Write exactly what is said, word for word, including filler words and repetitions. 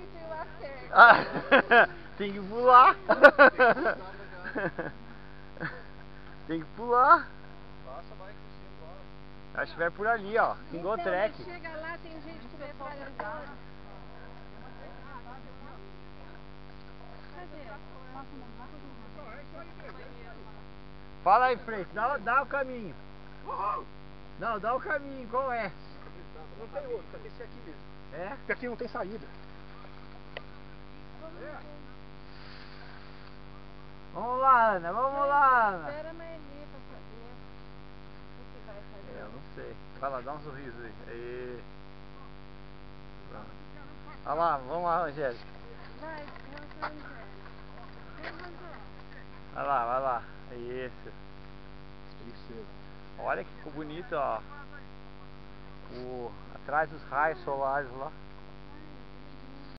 tem lá certo. Ah, tem que pular. Tem que pular. Passa, vai com você embora. Acho que vai por ali, ó. Single então, track. mas chega lá, tem gente com metralhadora. Cadê? Fala aí, Frei. Dá, dá o caminho. Não, dá o caminho. Qual é? Não tem outro, tem que ser aqui mesmo. É? Porque aqui não tem saída. Vamos lá, Ana. Vamos lá, Ana. Espera a Maeli pra saber o que vai fazer. Eu não sei. Vai lá, dá um sorriso aí. Aí. Pronto. Olha lá, vamos lá, Rogério. Vai, Rogério. Vem, Rogério. Vai lá, vai lá. Isso. Princesa. Olha que ficou bonito, ó. O, atrás dos raios solares lá.